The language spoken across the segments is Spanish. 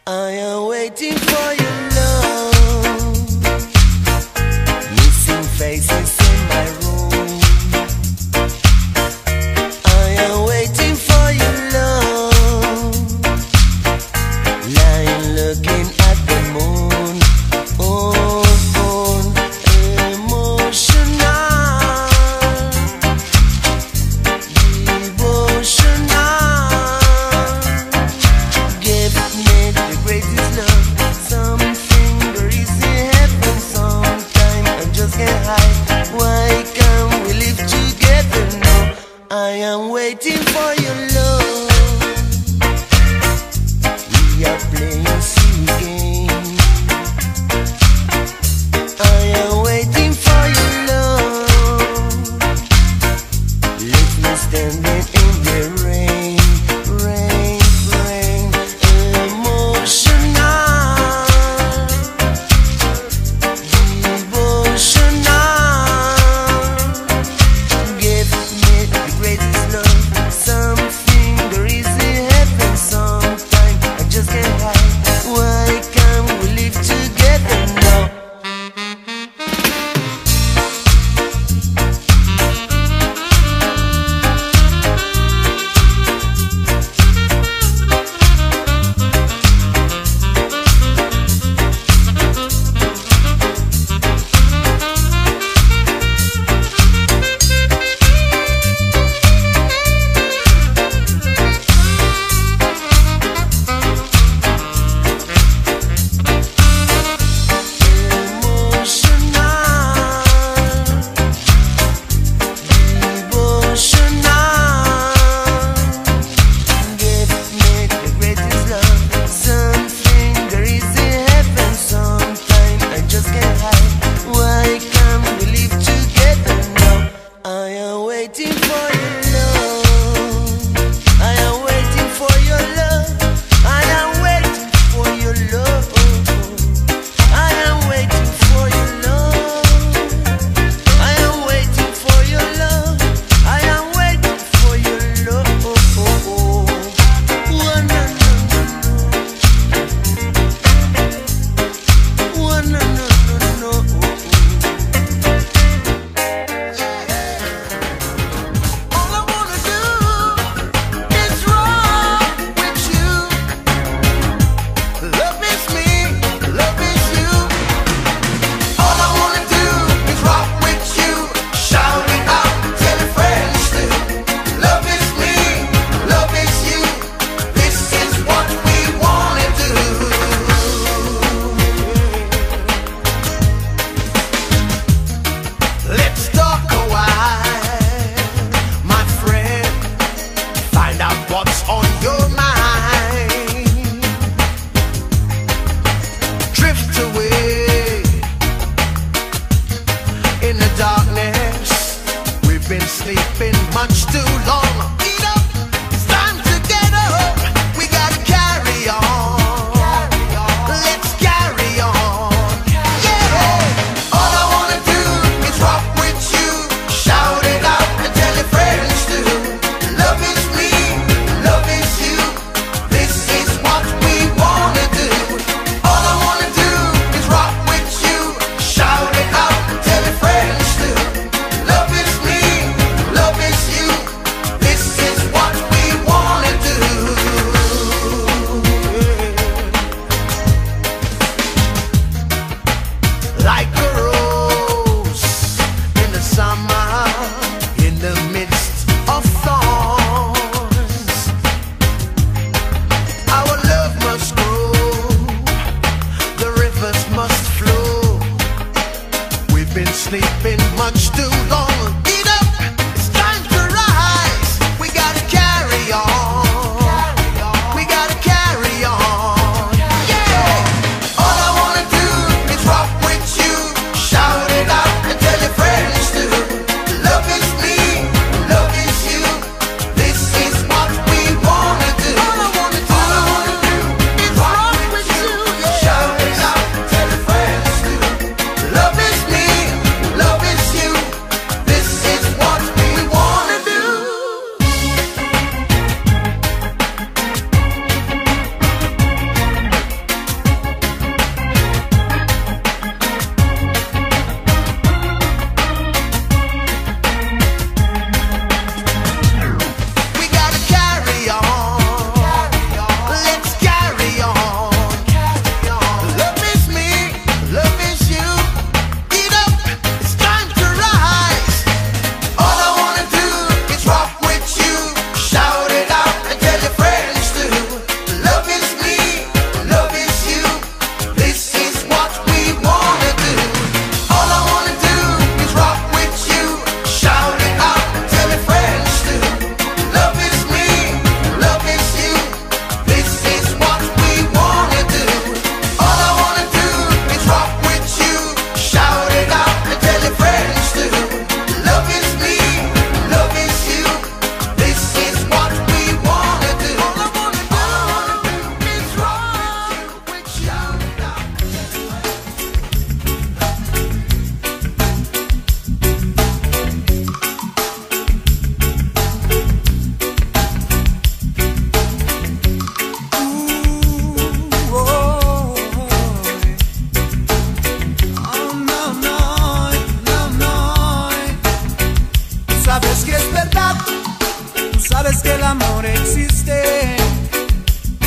I am waiting for your love. Missing faces in my room. I am waiting for your love. Lying looking at the moon. Oh, emotional, devotional. Give me the greatest love. Something there is in heaven. Sometime I just can't hide. Why can't we live together now? I am waiting for your love. We are playing silly games. I am waiting for your love. Leave me standing in the rain, rain, rain. Emotional, devotional. Give me the greatest love. Something there is in heaven. Sometime I just can't hide. Why can't we live together now? Waiting for your love. I am waiting for your love. I am waiting for your love. I am waiting for your love. I am waiting for your love. I am waiting for your love. One no no no. One no no no no. What's on your mind? Drift away in the darkness. We've been sleeping much too long. Eat up, it's time to get up. We gotta carry on. Let's carry on. Yeah. All I wanna do is rock with you. Shout it out and tell your friends too. Love is me. Love is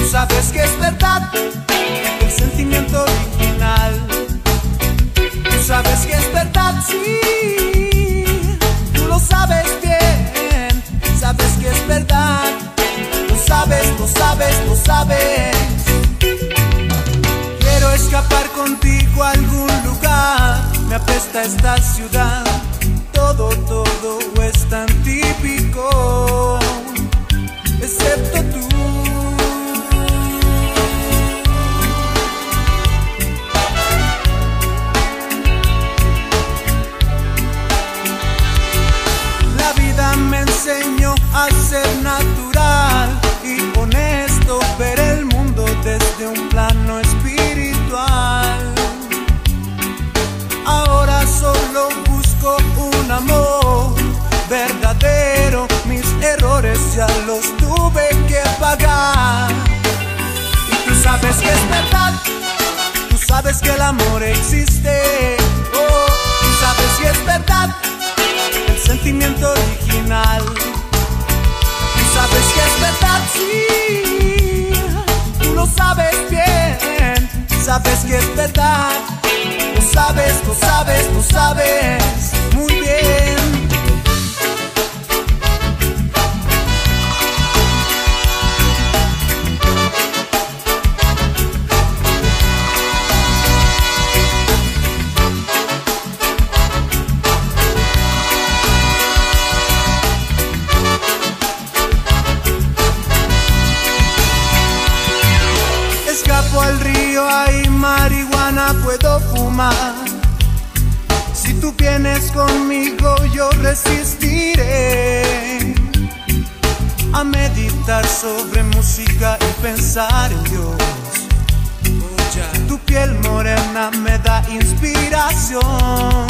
sabes que es verdad el sentimiento original. Tú sabes que es verdad, sí, tú lo sabes bien. Sabes que es verdad, lo sabes, lo sabes, lo sabes. Quiero escapar contigo a algún lugar, me apesta esta ciudad. Todo es tan típico, excepto tú. La vida me enseñó a ser natural y honesto, ver el mundo desde un plano espiritual. Ahora solo busco un amor verdadero, mis errores ya los tuve que pagar. Y tú sabes que es verdad, tú sabes que el amor existe. Oh, tú sabes que es verdad el sentimiento original. Tú sabes que es verdad, sí, tú lo sabes bien. Sabes que es verdad, lo sabes, lo sabes, lo sabes muy bien. Escapo al río, hay marihuana, puedo fumar. Si tú vienes conmigo yo resistiré a meditar sobre música y pensar en Dios. Tu piel morena me da inspiración.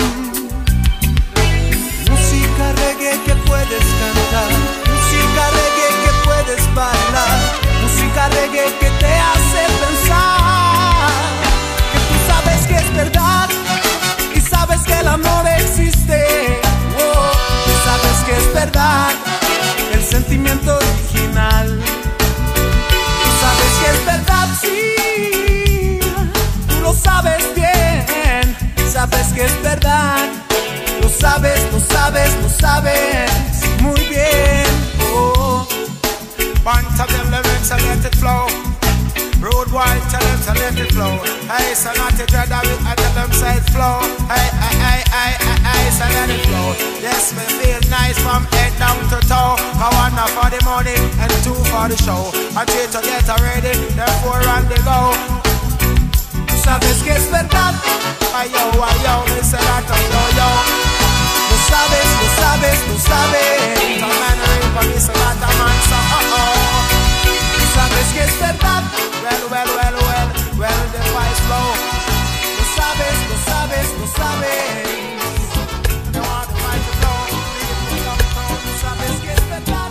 Música reggae que puedes cantar, música reggae que puedes bailar, música reggae que te hace pensar que tú sabes que es verdad y sabes que el amor existe. Oh, tú sabes que es verdad el sentimiento original. Tú sabes que es verdad, sí, tú lo sabes bien. Sabes que es verdad, lo sabes, lo sabes, lo sabes muy bien. Oh. Bunch of them lyrics and let it flow. Rude boy, tell them to let it flow. Hey, so not to dread of it, I tell them say it flow. Hey, so let it flow. Yes, me feel nice from head down to toe. I want one for the money and two for the show. I three to get ready, then four on the go. Sabes que es verdad, Ayo, me say that yo. lo sabes, lo sabes, lo sabes. Some man ring for me, so that a man so Tú sabes que es verdad, well, the fight flow. lo sabes, lo sabes, lo sabes. They want the fight to flow. Tú sabes que es verdad.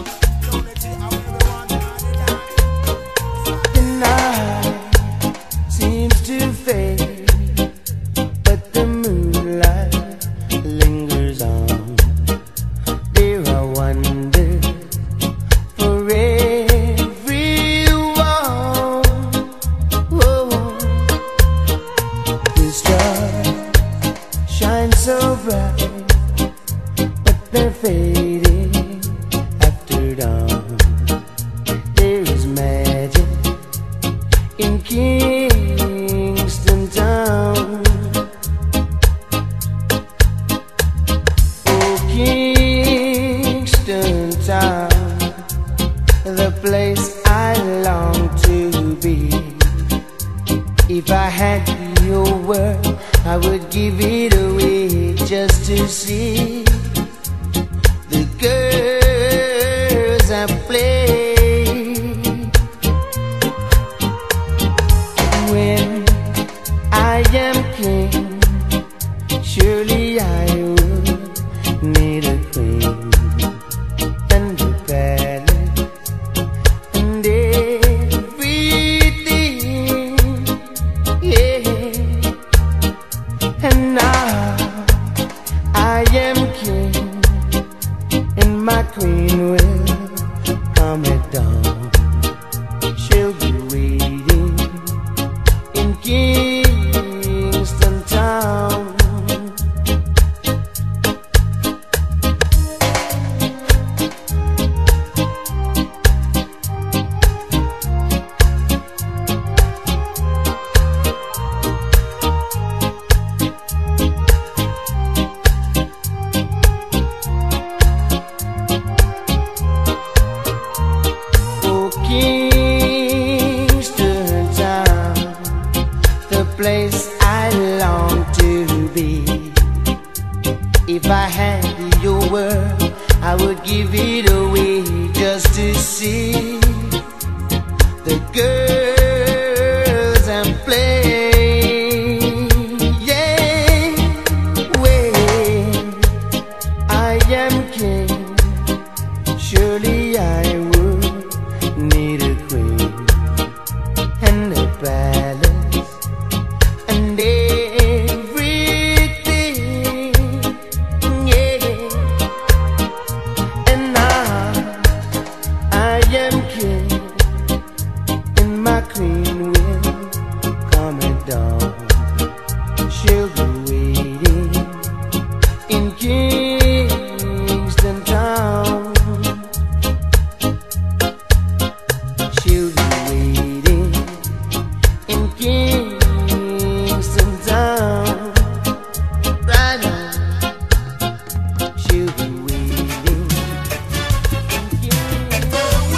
The night seems to fade, but the moonlight lingers on. Dear, I wonder forever give it away just to see the girls I'm playing. Yeah, when I am king, surely I would need a queen and a palace and everything. Yeah, and now I am king, and my queen will come at dawn. She'll be waiting in Kingston Town. She'll be waiting in Kingston Town. Right now, she'll be waiting in Kingston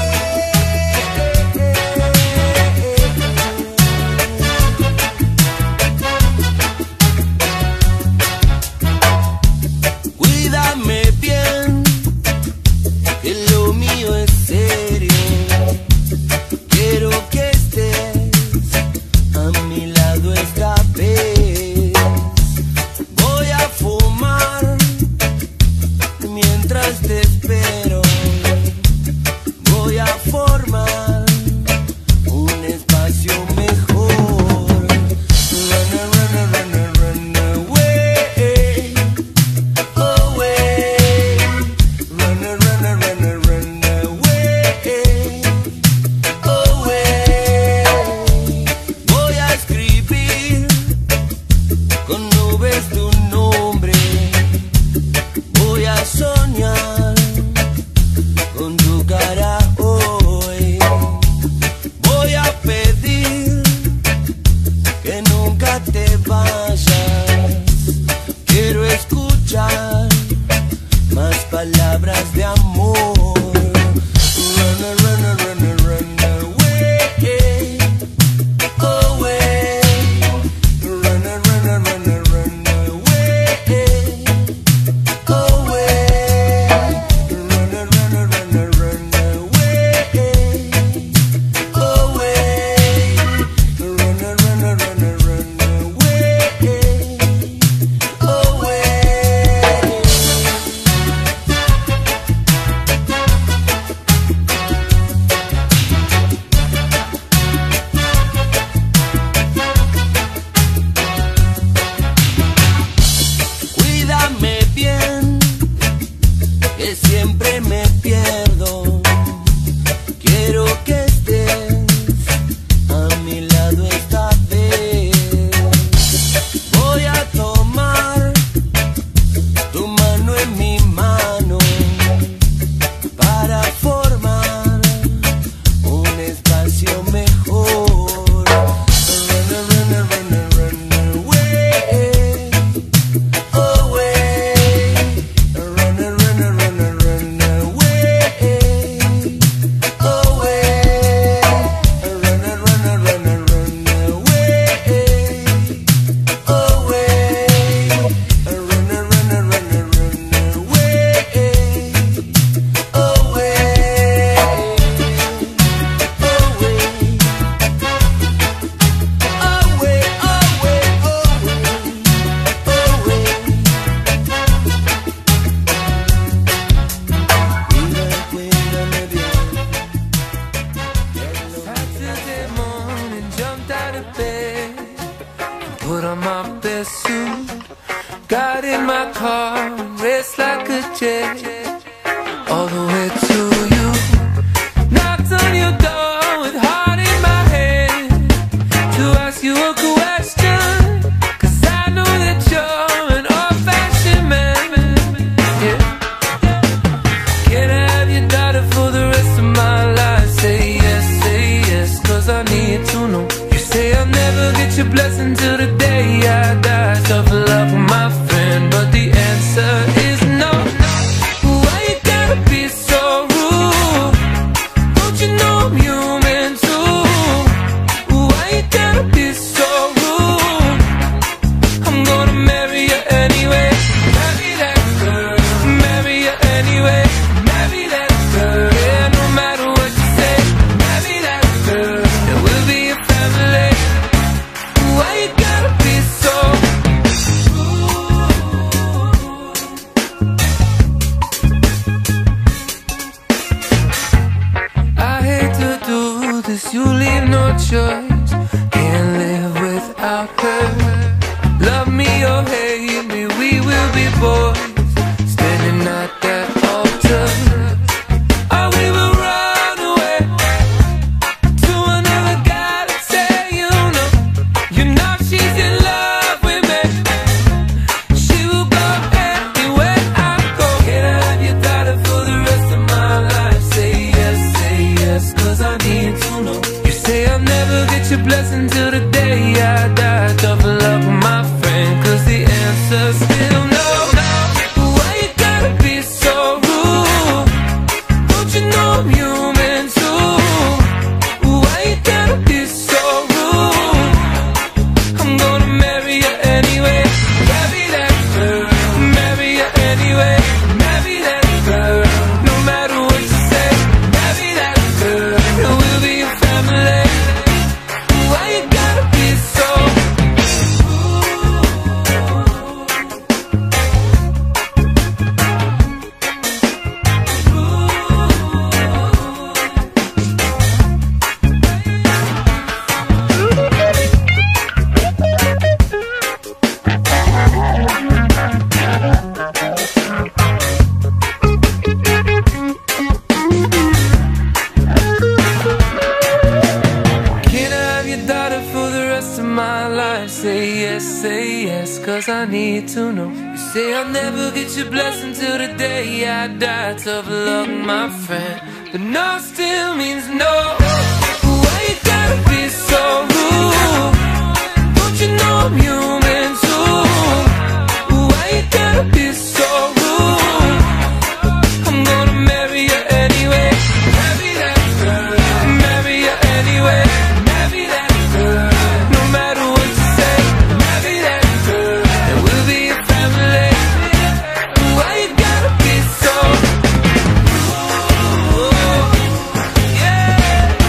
Cuídame bien, que lo mío es serio. Quiero que estés a mi lado esta vez. Voy a fumar mientras te espero. Voy a formar un espacio mejor. Run, run, run, run, run away. Away. Run, run, run, run, run away. Away. Voy a escribir con nubes tu nombre. Voy a soñar con tu cara hoy. Voy a pedir que nunca te vayas. Quiero escuchar más palabras de amor. Run, run, run, run away. Away. Run, run, run, run away. Away. Run, run, run, run away. Away. Run, run, run, run away. Away. Cuídame bien, que siempre me pierdo. Quiero que estés a mi lado esta vez. Voy a tomar tu mano en mi mano para formar un espacio mejor. Run, run, run, run away. Away. Run, run, run, run away. Away. Run, run, run, run away. Away. Run, run, run, run away. Saturday morning, jumped out of bed, put on my best suit, got in my car, and raced like a jet, all the way to you. Knocked on your door with heart in my head to ask you a question, 'cause I know that you're an old-fashioned man. Yeah. Can I have your daughter for the rest of my life? Say yes, 'cause I need to know. You say I'll never get your blessing till the day I die. Tough luck, my friend, but the answer is no. Why you gotta be so rude? Don't you know I'm human too? Why you gotta be so rude? I'm gonna marry you anyway. Marry that girl. Marry you anyway. Marry hopeless, you leave no choice. Can't live without her. Love me or hate me, we will be boys, standing at that altar. Or we will run away to another galaxy. You know she's in love with me. She will go anywhere I go. Can I have your daughter for the rest of my life? Say yes, cause I need to know. You say I'll never get your blessing till the day I die. Tough love with my friend, cause the answer's still no. Why you gotta be so rude? Don't you know I'm human too? Why you gotta be so rude? I'm gonna marry you anyway. Marry that girl, marry you anyway. Marry that girl, no matter what you say. Marry that girl, and we'll be a family. Why you gotta be so Can I have your daughter for the rest of my life? Say yes, cause I need to know. You say I'll never get your blessing till the day I die. Tough luck, my friend, but no still means no. Why you gotta be so rude? Don't you know I'm human too? Why you gotta be so rude? I'm gonna marry you anyway. Marry that girl, marry you anyway. Marry that girl, no matter what you say. Marry that girl, and we'll be a family. Why you gotta be so rude? Yeah.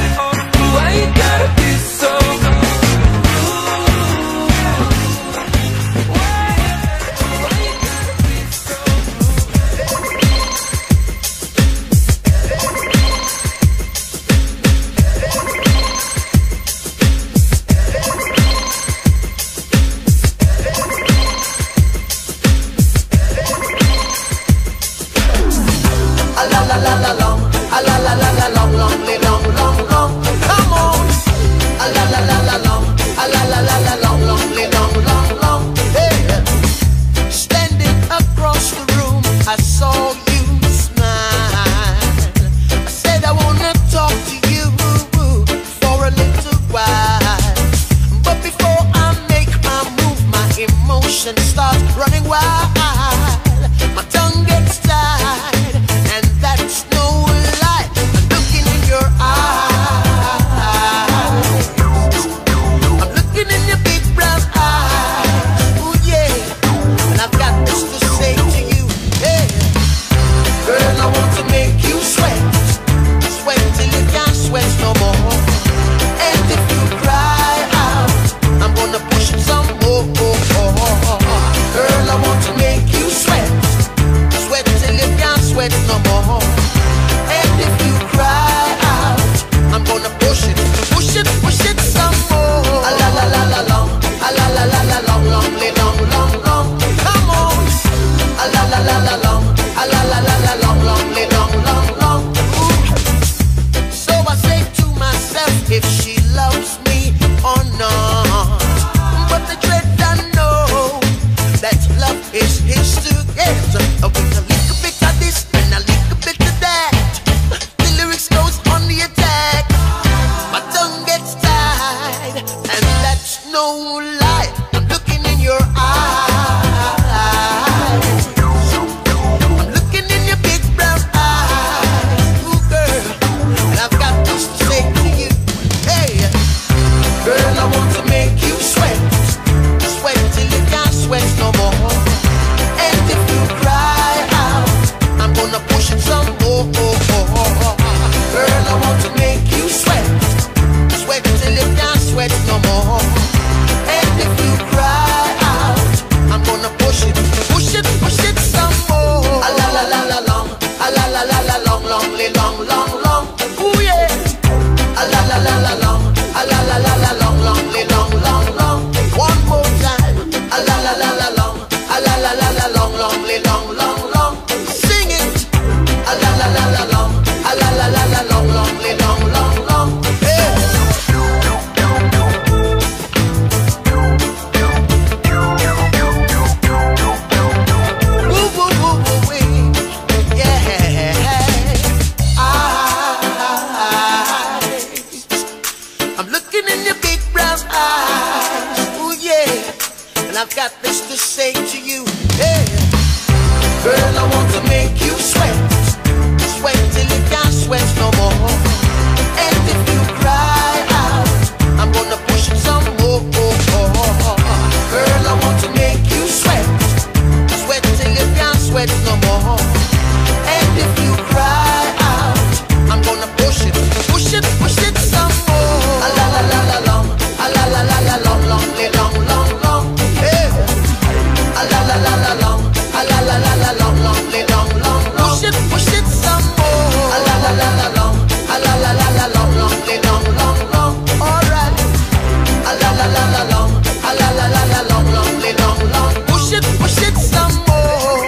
looking in your big brown eyes. Oh yeah, and I've got this to say to you. Hey, girl, I want to make you sweat, sweat till you can't sweat no more. And if you cry out, I'm gonna push it some more. Girl, I want to make you sweat, sweat till you can't sweat no more. And if you cry out, I'm gonna push it some more. A la la la la long, a la la la la long, long, long, long, long. Yeah. A la la la la long, a la la la la long, long, long, long, long. Push it some more. A la la la la long, a la la la la long, long, long, long, long. Alright. A la la la la long, a la la la la long, long, long, long. Push it some more.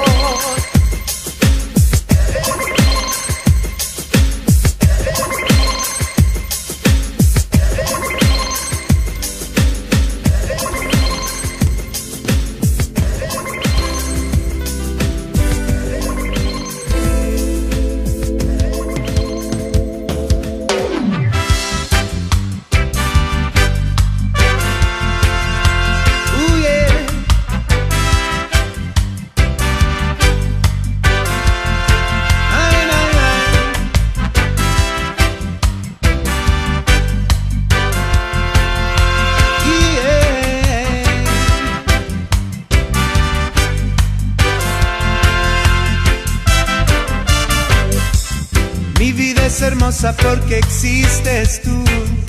Hermosa porque existes tú.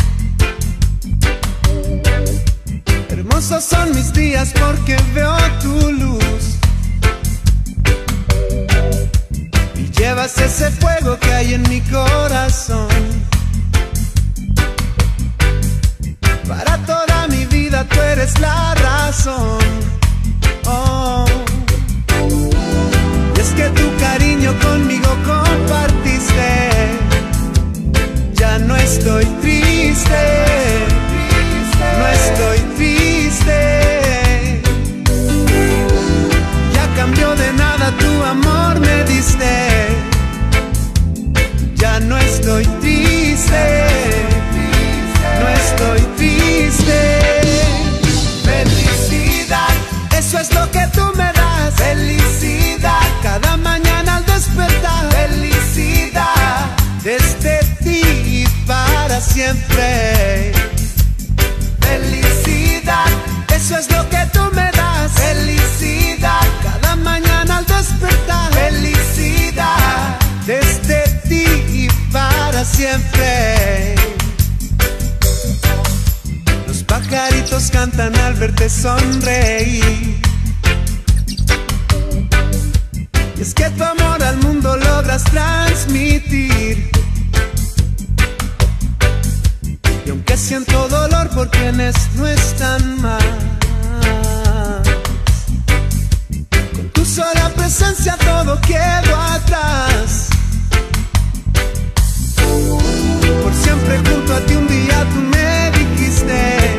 Hermosos son mis días porque veo tu luz y llevas ese fuego que hay en mi corazón. Para toda mi vida tú eres la razón. Oh. Y es que tu cariño conmigo compartiste. Ya no estoy triste, no estoy triste. Ya cambió de nada, tu amor me diste. Ya no estoy triste, no estoy triste. Felicidad, eso es lo que tú me das. Felicidad, cada mañana al despertar. Felicidad, desde ti para siempre. Felicidad, eso es lo que tú me das. Felicidad, cada mañana al despertar. Felicidad, desde ti para siempre. Los pajaritos cantan al verte sonreír. Y es que tu amor al mundo logras transmitir. Y aunque siento dolor por quienes no están más, con tu sola presencia todo quedó atrás. Por siempre junto a ti un día tú me dijiste.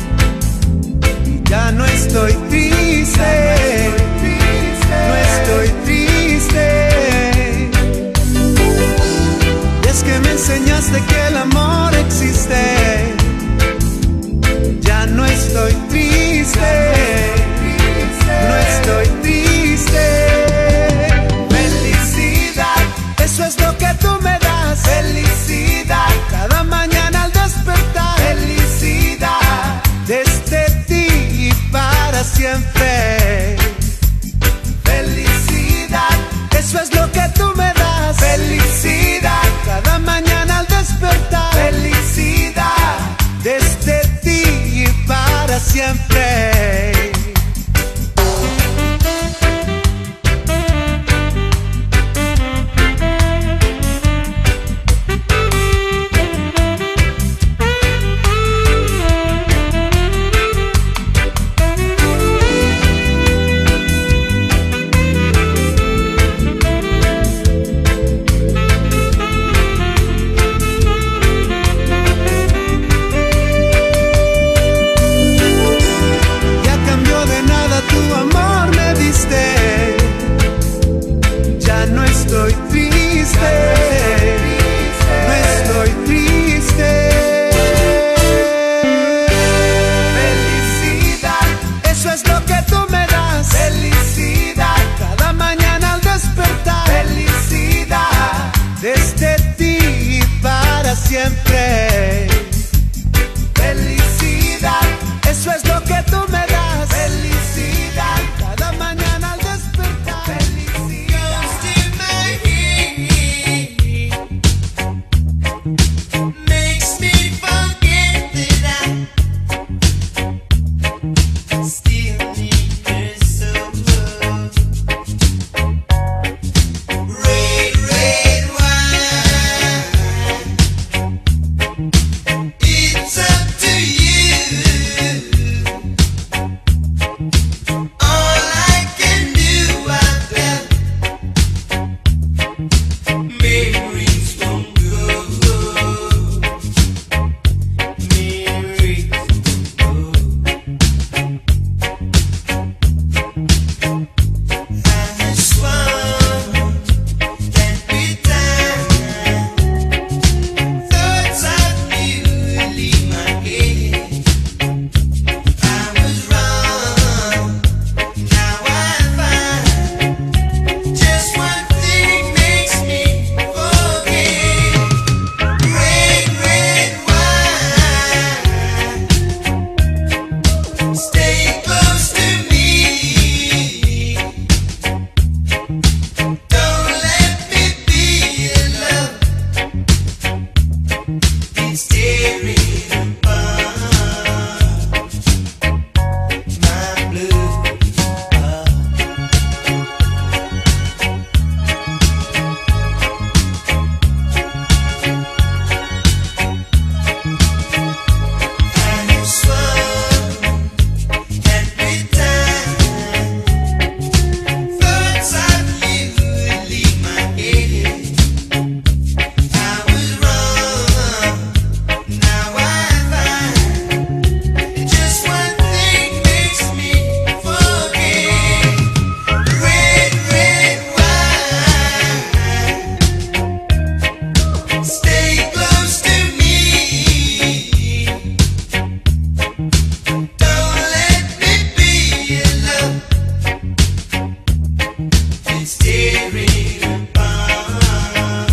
Y ya no estoy triste, no estoy triste. Y es que me enseñaste que el amor existe. Ya no estoy triste, no estoy triste. Felicidad, eso es lo que tú me das. Felicidad, cada mañana al despertar. It's up to you. All I can do, I've got memories from good. Memories from good. I just want that we time. Thoughts of you leave my head. I was wrong, now I find just one thing makes me forget. Red, red wine, stay close to me. Don't let me be alone. It's tearing apart my blue heart. I just want every time thoughts of you leave my head. I was wrong, now I find just one thing makes me forget. Red, red wine, stay close to me. Don't let me be alone. It's tearing apart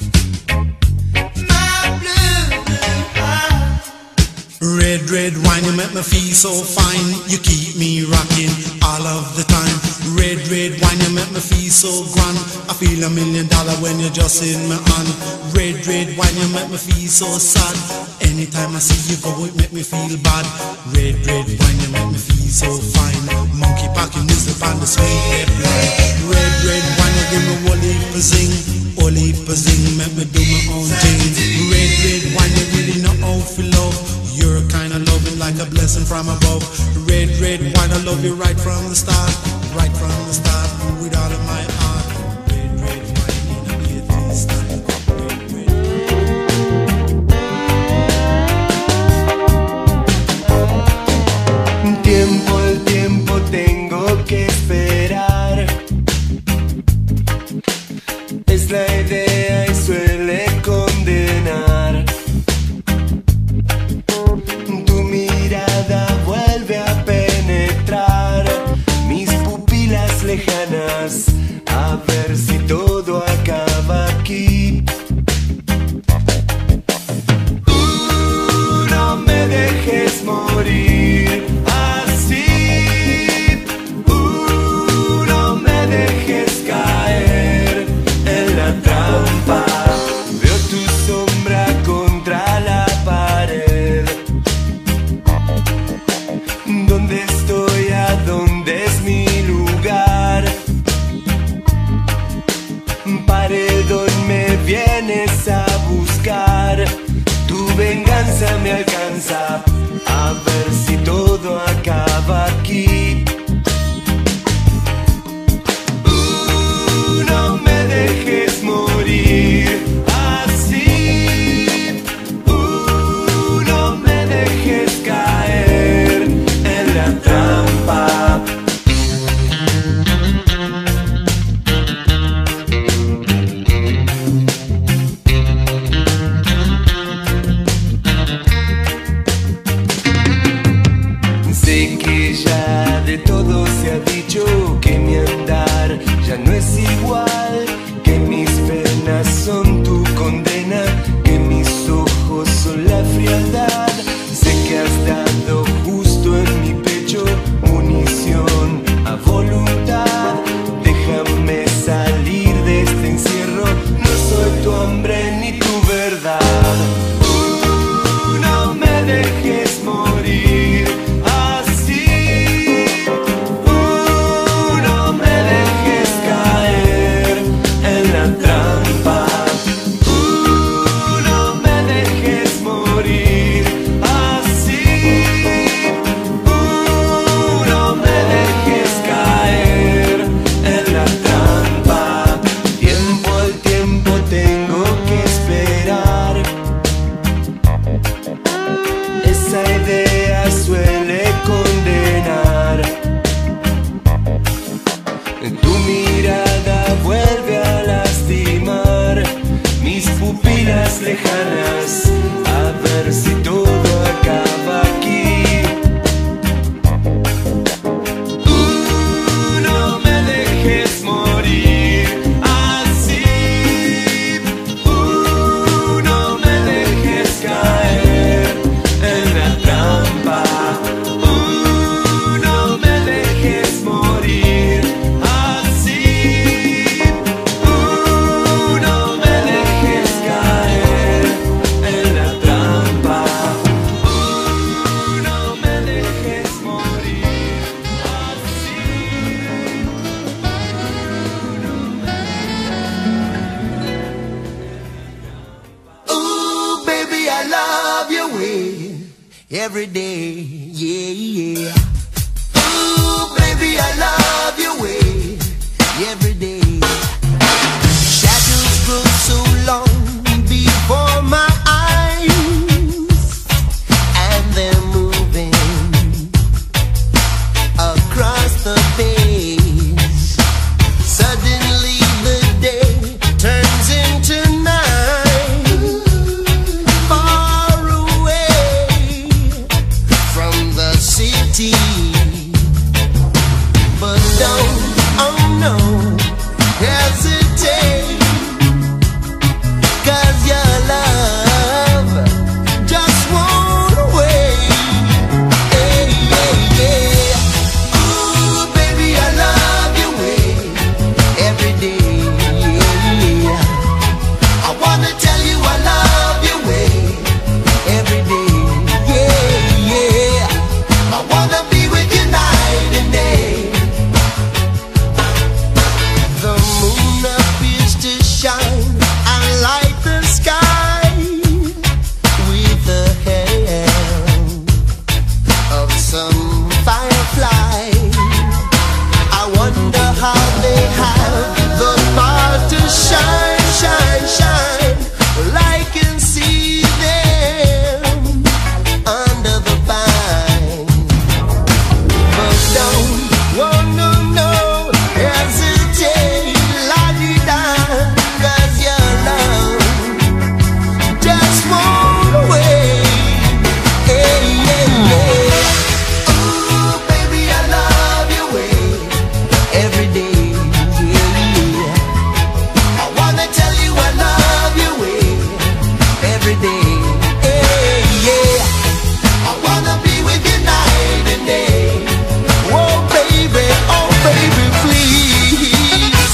my blue heart. Red, red wine, you make me feel so fine. You keep me rocking all of the time. Red, red wine, you make me feel so grand. I feel $1 million when you're just in my hand. Red, red wine, you make me feel so sad. Anytime I see you go, it make me feel bad. Red, red wine, you make me feel so fine. Monkey packing music on the sweet red line. Red, red wine, you give me whole heap of zing. Whole heap of zing, make me do my own thing. Red, red wine, you really know how to love. You're kind of loving like a blessing from above. Red, red wine, I love you right from the start. Right from the start, with all of my heart. Red, red wine, in a beauty style. Red, red. Tiempo, el tiempo tengo que esperar. Es la idea y suele condenar. Tu mirada vuelve a penetrar mis pupilas lejanas. A ver si todo acaba aquí. No me dejes morir así. No me dejes caer en la trampa. Veo tu sombra contra la pared. ¿Dónde estoy? ¿A dónde es mi lugar? Paredón, me vienes a buscar. Tu venganza me alcanza. A ver si todo acaba aquí. No me dejes morir así. No me dejes caer en la trampa. Sé que ya de todo se ha dicho, que mi andar ya no es igual, que mis penas son tu condena, que mis ojos son la frialdad. Sé que has dado justo en mi pecho munición a voluntad. Déjame salir de este encierro, no soy tu hambre ni tu verdad. No me dejes morir así. No me dejes caer en la trampa. No me dejes morir esa idea suele condenar. Tu mirada vuelve a lastimar mis pupilas lejanas, a ver si todo acaba aquí. No me dejes morir así. No me dejes caer en la trampa. No me dejes morir así. No me dejes caer en la trampa. No me dejes morir así. Ooh, baby, I love your way every day, yeah, yeah. Ooh, baby, I love your way every day. Shadows grow so long before my eyes, and they're moving across the page. Suddenly the day turns into night, far away from the city. But don't, oh no, hesitate, 'cause your love just won't wait. Hey, yeah, yeah. Ooh, baby, I love your way every day, yeah. I wanna tell you I love your way every day, yeah, yeah. I wanna be with you night and day. The moon appears to shine and light the sky with the help of some firefly. I wonder how they have the power to shine, shine, shine. Well, I can see them under the vine. But don't, oh no, no, hesitate, la-di-da, 'cause your love just won't wait. Hey, yeah, yeah. Ooh, baby, I love your way every day, yeah, yeah. I wanna tell you I love your way every day, hey, yeah. I wanna be with you night and day. Oh baby, please.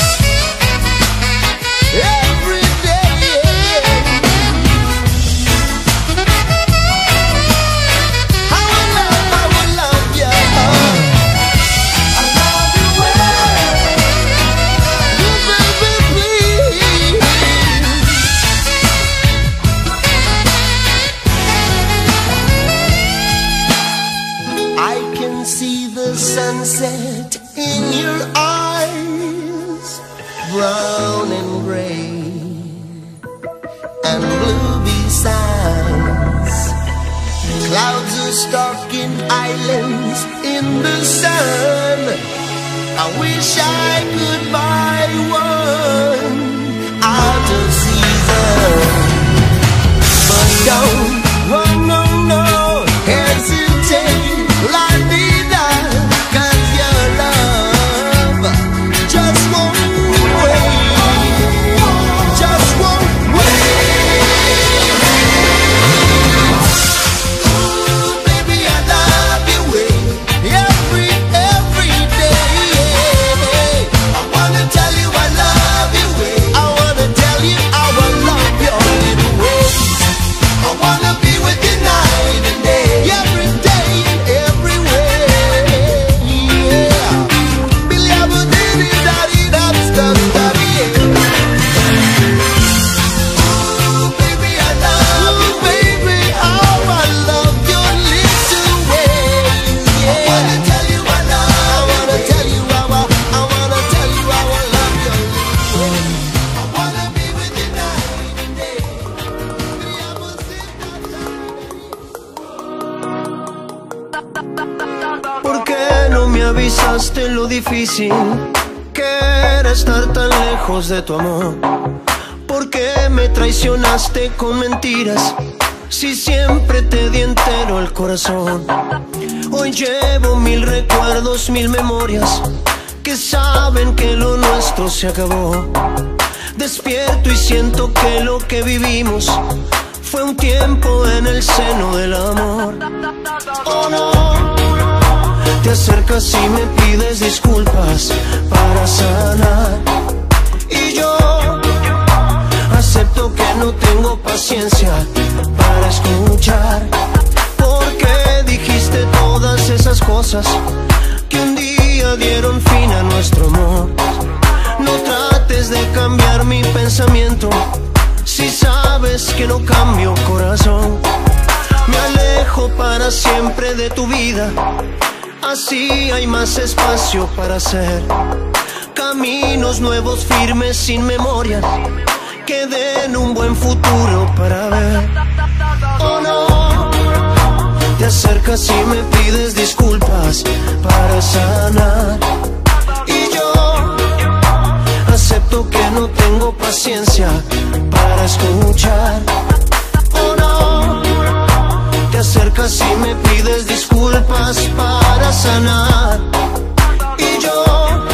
Every day. I will love you. I love you well. Oh baby, please. I can see the sunset in your eyes, brown and gray and blue besides. Clouds are stalking islands in the sun. I wish I could buy one out of season. But don't, oh no, no, hesitate, la-di-da, 'cause your love just won't wait, just won't wait. Ooh, baby, I love your way every day. I wanna tell you I love your way. I wanna tell you I will love your little ways. I wanna avisaste lo difícil que era estar tan lejos de tu amor. ¿Por qué me traicionaste con mentiras si siempre te di entero el corazón? Hoy llevo 1000 recuerdos, 1000 memorias que saben que lo nuestro se acabó. Despierto y siento que lo que vivimos fue un tiempo en el seno del amor. Oh no, te acercas y me pides disculpas para sanar, y yo acepto que no tengo paciencia para escuchar, porque dijiste todas esas cosas que un día dieron fin a nuestro amor. No trates de cambiar mi pensamiento si sabes que no cambio, corazón. Me alejo para siempre de tu vida, así hay más espacio para hacer caminos nuevos, firmes, sin memoria, que den un buen futuro para ver. Oh no, te acercas y me pides disculpas para sanar, y yo acepto que no tengo paciencia para escuchar. Oh no, te acercas y me pides disculpas para sanar, y yo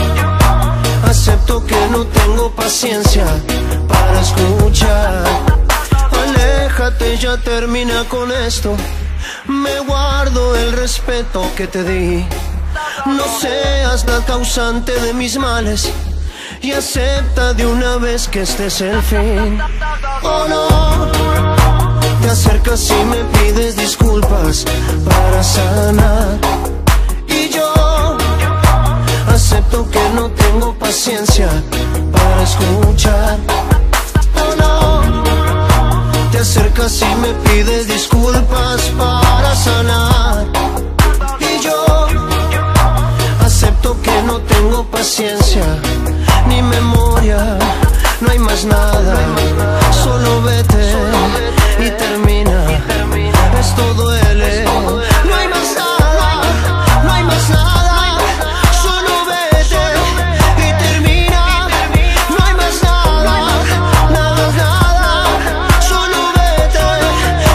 acepto que no tengo paciencia para escuchar. Aléjate, ya termina con esto. Me guardo el respeto que te di. No seas la causante de mis males y acepta de una vez que este es el fin. Oh no, te acercas y me pides disculpas para sanar, y yo acepto que no tengo paciencia para escuchar. Oh no, te acercas y me pides disculpas para sanar, y yo acepto que no tengo paciencia ni memoria. No hay más nada, solo vete y termina. Esto duele, no hay más nada, no hay más nada, solo vete y termina. No hay más nada, nada, nada, solo vete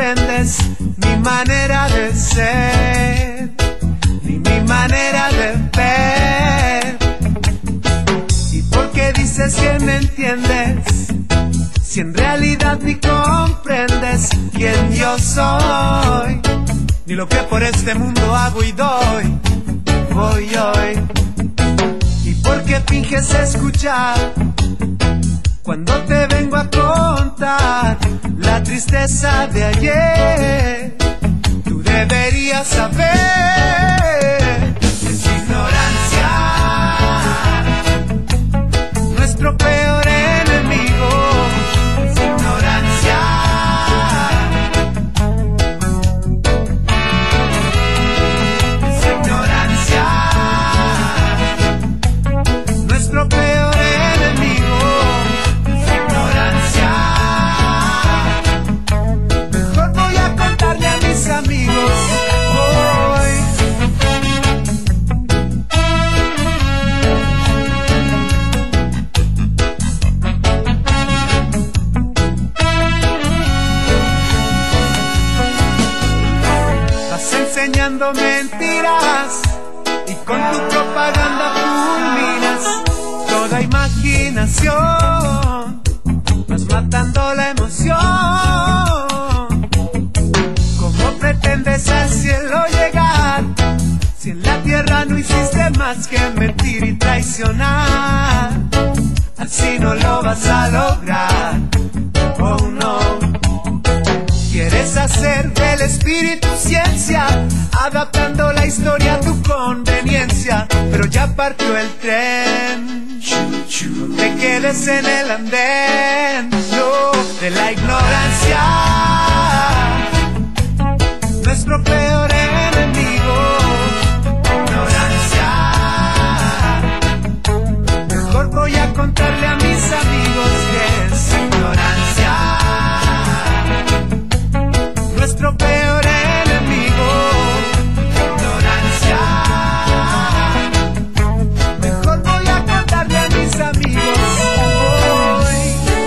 comprendes mi manera de ser, ni mi manera de ver. ¿Y por qué dices que me entiendes? Si en realidad ni comprendes quién yo soy, ni lo que por este mundo hago y doy, voy hoy. ¿Y por qué finges escuchar cuando te vengo a contar la tristeza de ayer? Tú deberías saber, es ignorancia nuestro peor enemigo, es ignorancia. Es ignorancia nuestro peor enemigo, es ignorancia. Mejor voy a contarle a mis amigos hoy. Vas enseñando mentiras y con tu propaganda fulminas toda imaginación, vas matando la emoción. ¿Cómo pretendes al cielo llegar si en la tierra no hiciste más que mentir y traicionar? Así no lo vas a lograr, oh no. Quieres hacer del espíritu ciencia, adaptando la historia a tu conveniencia, pero ya partió el tren. No te quedes en el andén, no, de la ignorancia, nuestro peor enemigo, ignorancia. Mejor voy a contarle a mis amigos que es ignorancia nuestro peor enemigo, ignorancia. Mejor voy a contarle a mis amigos hoy.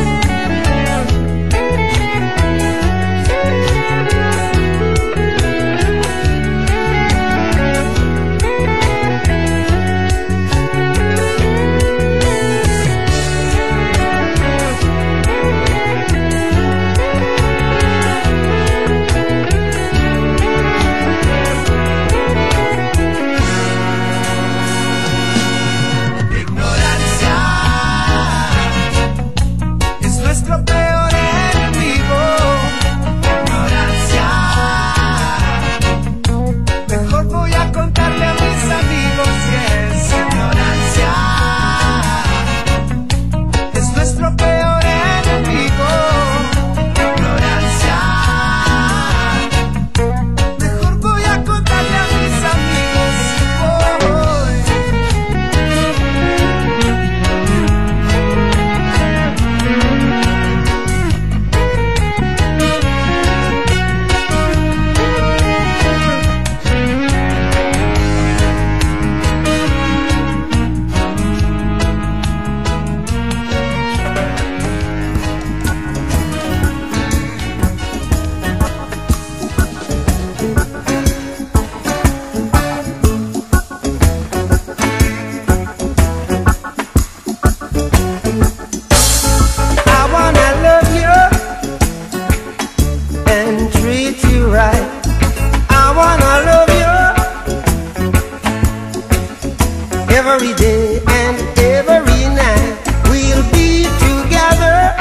Every day and every night we'll be together,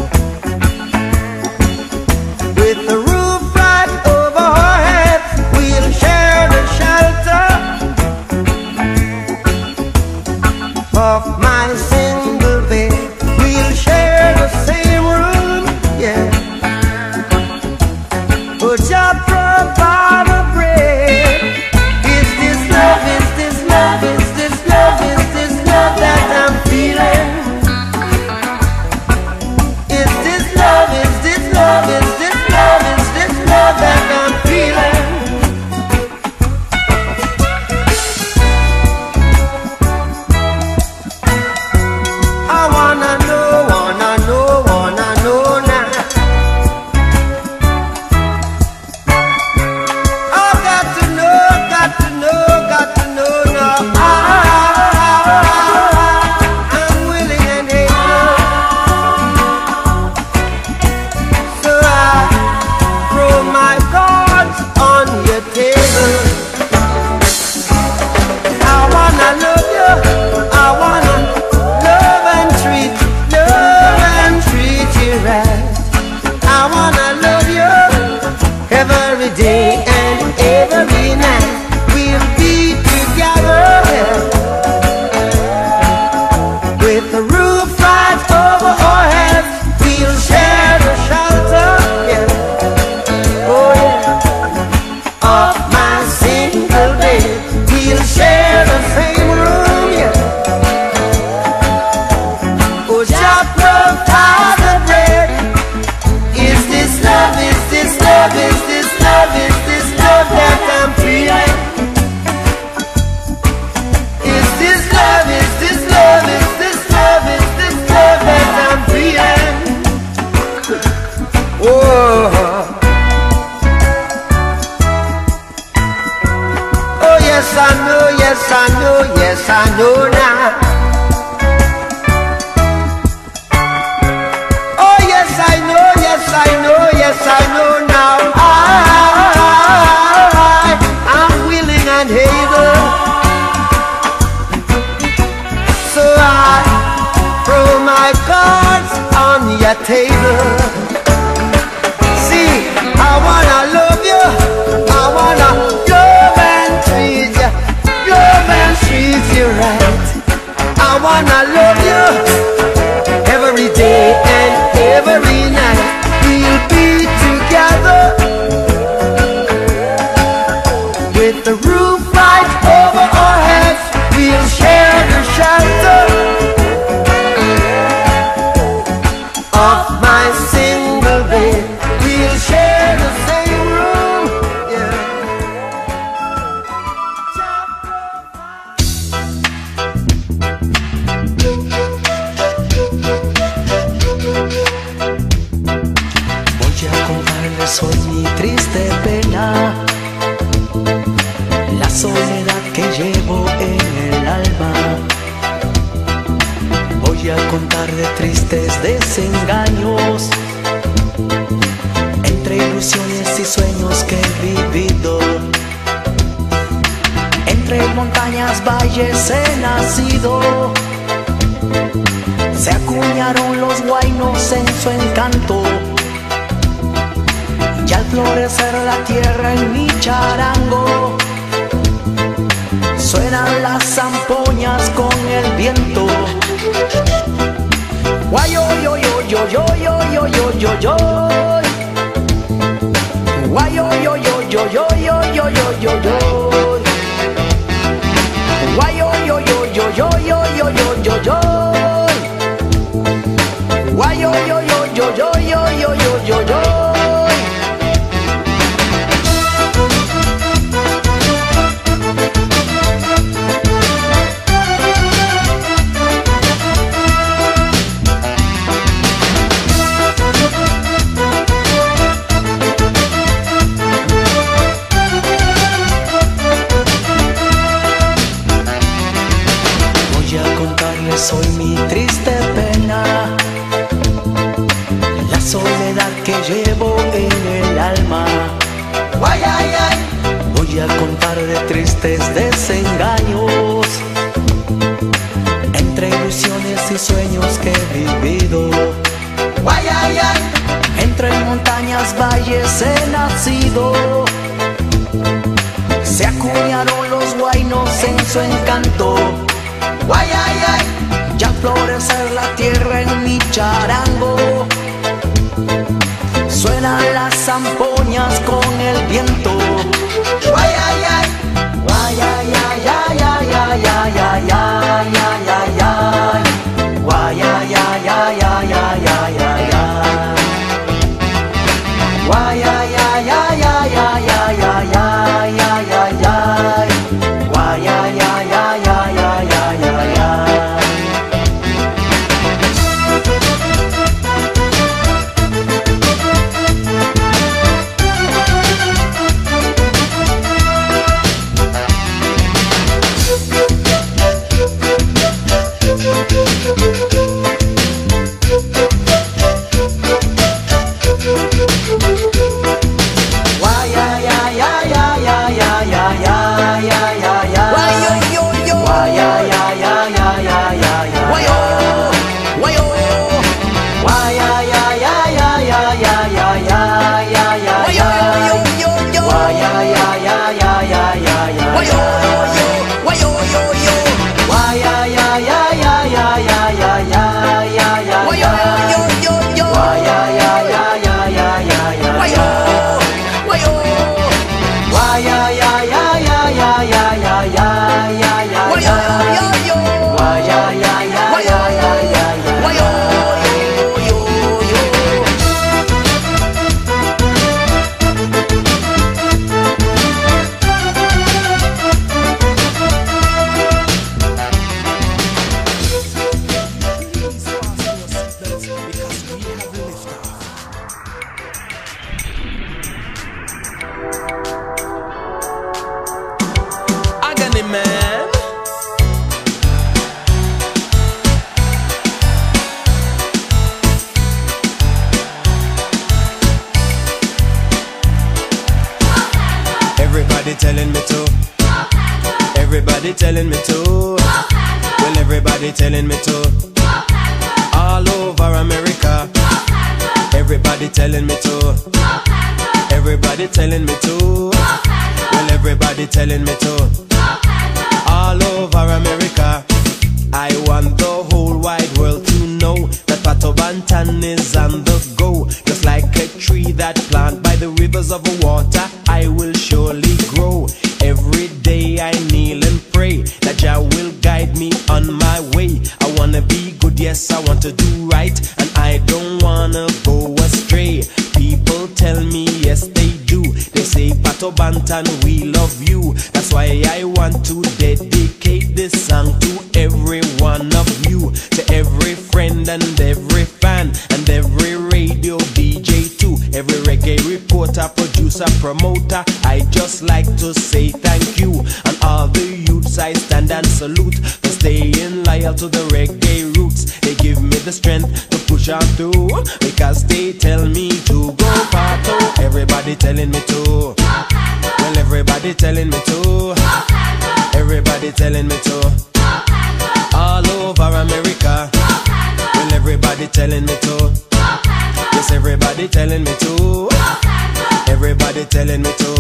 with the roof right over our heads. We'll share the shelter of my single bed. We'll share the same room, yeah. But just provide a bread. Is this love? Is this love? Is this love? Is this love? yes I know, yes I know, yes I know now. Oh yes I know, yes I know, yes I know now. I'm willing and able, so I throw my cards on your table. See, I wanna love you, I wanna love and treat you, love and treat you right. I wanna love you every day and every night. We'll be together with the roof right over our heads. We'll share the shelter of my single bed. We'll share the same room, yeah. Voy a contarles hoy mi triste pena, la soledad que llevo en el alma. Voy a contar de tristes desengaños, entre ilusiones y sueños que he vivido. Entre montañas, valles he nacido. Se acuñaron los guainos en su encanto, y al florecer la tierra en mi charango, suenan las zampoñas con el viento. Guayo yo yo yo yo yo yo yo yo yo. Guayo yo yo yo yo yo yo yo yo yo. Guayo yo yo yo yo yo yo yo yo yo. Guayo yo yo yo yo yo yo yo yo yo. Soy mi triste pena, la soledad que llevo en el alma. Ay, ay, ay. Voy a contar de tristes desengaños, entre ilusiones y sueños que he vivido. Ay, ay, ay. Entre montañas, valles he nacido. Se acuñaron los guainos en su encanto. Ay, ay, ay. Ya florecer la tierra en mi charango, suenan las zampoñas con el viento. Ay, ay, ay. Ay, ay, ay, ay, ay, ay, ay, ay, ay, ay, ay, ay. Ay, ay, ay, ay, ay, ay, ay, ay, ay. Ay, ay, ay, ay, ay, ay, ay, ay, ay, ay, ay, ay. Ay, ay, ay, ay, ay, ay, ay, ay, ay. Ay, ay, ay, ay, ay, ay, ay, ay. Agony man. Everybody telling me to. Everybody telling me to. Well, everybody telling me to. All over America. Everybody telling me to. Everybody telling me to. Well, everybody telling me to. All over America. I want the whole wide world to know that Pato Banton is on the go. Just like a tree that planted by the rivers of water, I will surely grow. Every day I kneel and pray that Jah will guide me on my way. I wanna be good, yes, I want to do right, and I don't wanna go astray. People tell me yes they do. They say Pato Banton, we love you. That's why I want to dedicate this song to every one of you, to every friend and every fan and every radio DJ too, every reggae reporter, producer, promoter. I just like to say thank you, and all the youths I stand and salute for staying loyal to the reggae roots. They give me the strength to push on through because they tell me to go Pato. Everybody telling me to. Well, everybody telling me to. Everybody telling me to. All over America. Well, everybody telling me to. Yes, everybody telling me to. Everybody telling me to.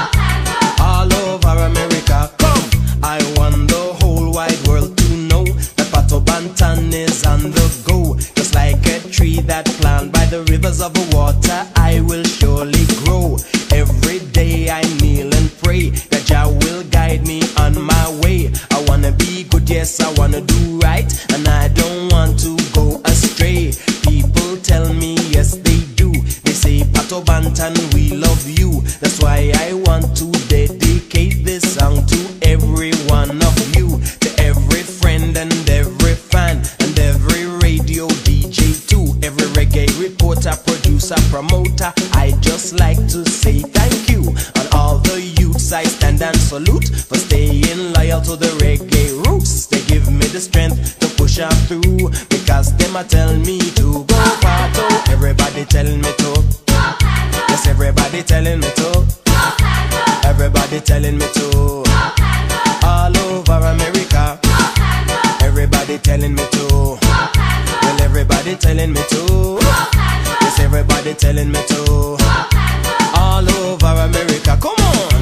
All over America. Come, I want the whole wide world to know that Pato Banton is on the go. Just like a tree that planted by the rivers of water, I will surely grow. Every day I kneel and pray that Jah will guide me on my way. I wanna be good, yes, I wanna do right, and I don't want to go astray. People tell me yes they do. They say Pato Banton, we love you. That's why I want to dedicate this song to every one of you, to every friend and every fan and every radio DJ too, every reggae reporter, producer, promoter. I just like to say thank you, and all the youths I stand and salute for staying loyal to the reggae roots. They give me the strength to push on through because them a tell me to go Pato. Everybody telling me to. Yes, everybody telling me to. Everybody telling me to. All over America. Everybody telling me to. Well, everybody telling me to. Yes, everybody telling me to. All over America. Come on.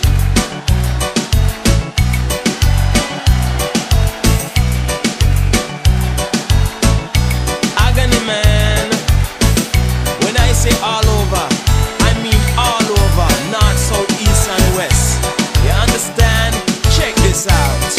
Agony man. When I say all over, I mean all over, north, south, east and west. You understand? Check this out.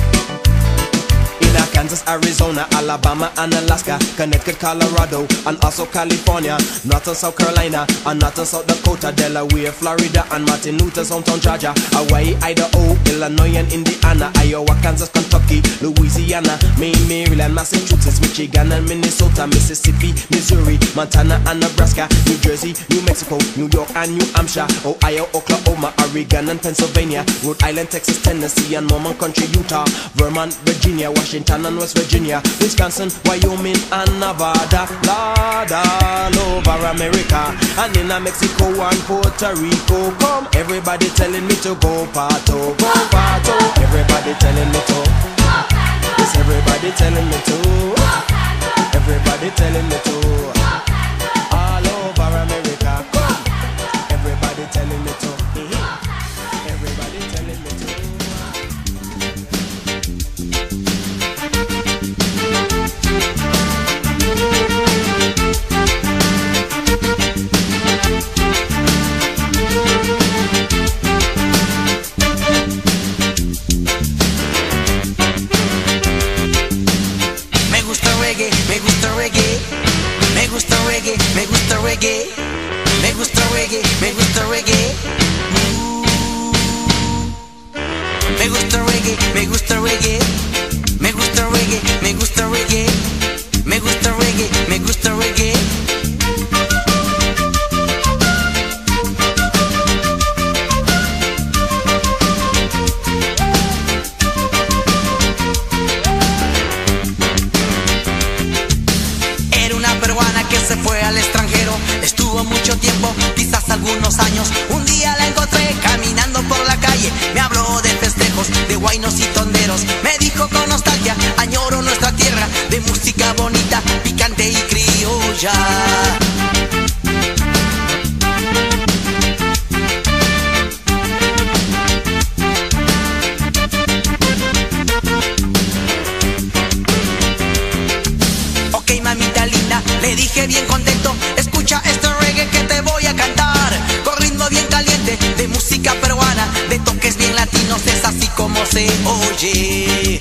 Kansas, Arizona, Alabama and Alaska, Connecticut, Colorado and also California, North and South Carolina and North and South Dakota, Delaware, Florida and Martin Luther, Hometown, Georgia, Hawaii, Idaho, Illinois and Indiana, Iowa, Kansas, Kentucky, Louisiana, Maine, Maryland, Massachusetts, Michigan and Minnesota, Mississippi, Missouri, Montana and Nebraska, New Jersey, New Mexico, New York and New Hampshire, Ohio, Oklahoma, Oregon and Pennsylvania, Rhode Island, Texas, Tennessee and Mormon Country, Utah, Vermont, Virginia, Washington and West Virginia, Wisconsin, Wyoming and Nevada, Lord, all over America, and in Mexico and Puerto Rico. Come, everybody telling me to go Pato, go Pato. Everybody telling me to. Yes, everybody telling me to. Everybody telling me to. All over America. Come, everybody telling me to. Everybody telling me to. Me gusta reggae, me gusta reggae, me gusta reggae, me gusta reggae, me gusta reggae, me gusta reggae. Me gusta reggae, me gusta reggae, me gusta reggae, me gusta reggae, me gusta reggae, me gusta reggae. menos. Me dijo con nostalgia, añoro nuestra tierra de música bonita, picante y criolla. Ok, mamita linda, le dije bien contento, escucha este reggae que te voy a cantar, con ritmo bien caliente, de música peruana, de toques bien latinos, es así como se oye.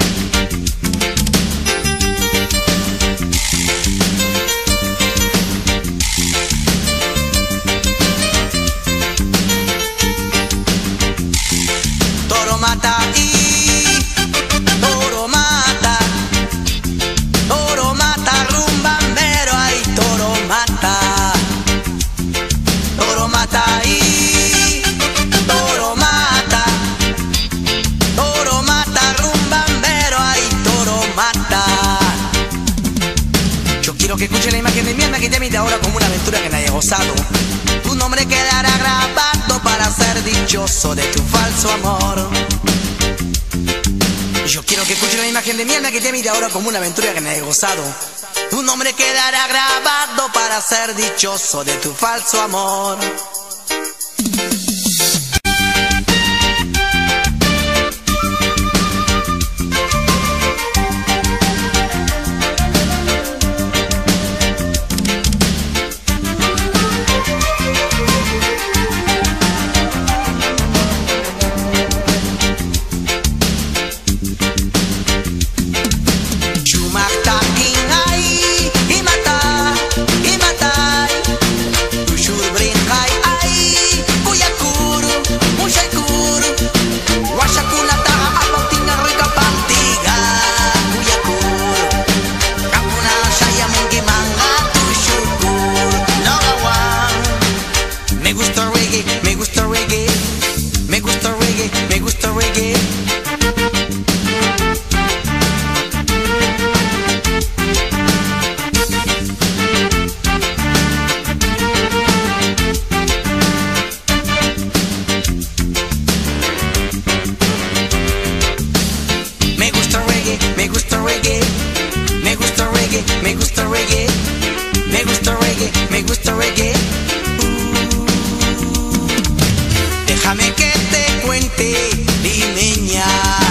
Toro mata y toro mata, toro mata rumbambero, ay toro mata y toro mata rumbambero, ay toro mata. Yo quiero que escuche la imagen de mi alma que te imita ahora como una aventura que nadie ha gozado. Tu nombre quedará grabado para ser dichoso de tu falso amor. Yo quiero que escuche la imagen de mi alma que te imita ahora como una aventura que nadie ha gozado. Tu nombre quedará grabado para ser dichoso de tu falso amor. Déjame que te cuente, limeña.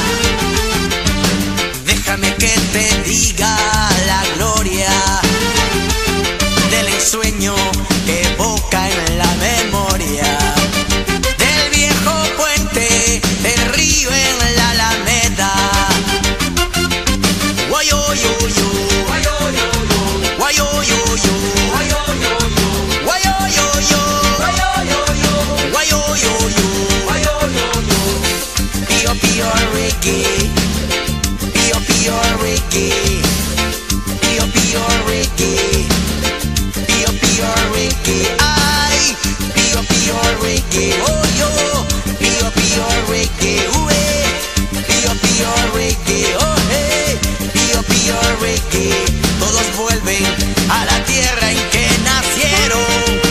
Déjame que te diga la gloria del ensueño que evoca en la memoria del viejo puente, del río en la Alameda. Guayoyoyo, guayoyoyo, guayoyoyo, guayoyoyo, guayoyoyo, pío pío reggae, pío pío reggae, pío pío reggae, pío pío reggae, ay, pío pío reggae, oh yo, pío pío reggae, pío pío reggae, oh hey, pío pío reggae, todos vuelven a la tierra en que nacieron.